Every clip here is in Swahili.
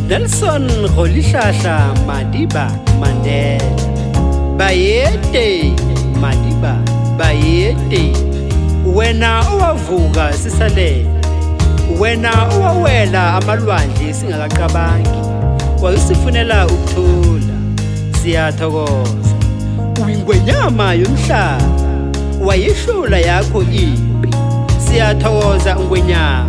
Nelson Rolihlahla Madiba Mandela. Bayede Madiba bayede. Wena owavuka sisalele, wena owawela amalwandle singakacabangi, wayisifunela ukuthula, siyathokoza. Uyingwenyama yomhlaba, wayihlula yakho impi, siyathokoza ungwenyama.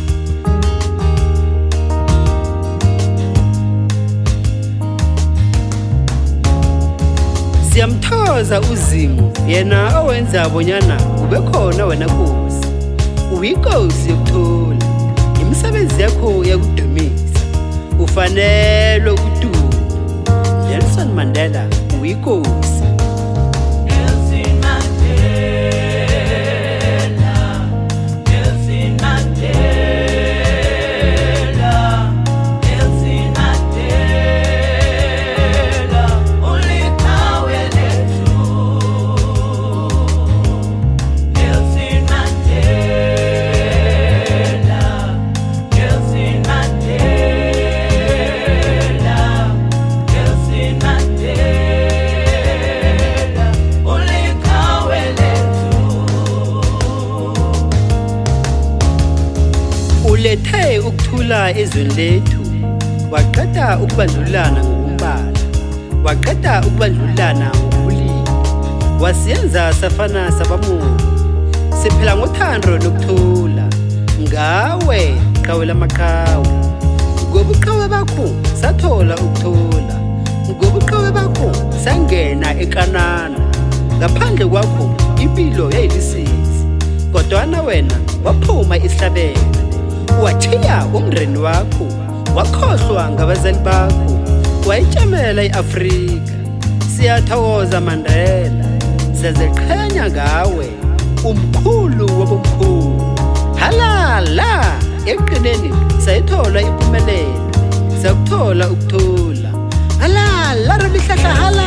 Siyamthoza uZimu, yena owenza bonyana ube khona wena Nkosi. Uyinkosi yokuthula, imisebenzi yakho yakudumisa, ufanele ukuduma. Nelson Mandela uyinkosi. Ulethe ukuthula ezweni lethu, waqeda ukubandlulana ngokumbala, waqeda ukubandlulana ngobulili, wasiyenza safana sabamuntu, siphila ngothando nokuthula. Ngawe qhawe lamaqhawe, ngobuqhawe bakho sathola ukuthula, ngobuqhawe bakho sangena ekanana. Ngaphandle kwakho impilo yayilisizi, kodwana wena waphuma isihlabelo, wachiya umndeni wakho, wakhohlwa ngabazali bakho, wayitshamela iAfrika. Siyathokoza Mandela, siyaziqhenya ngawe, umkhulu wabomkhulu. Halala eqineni sayithola impumelelo, sakuthola ukuthula. Halala Rolihlahla.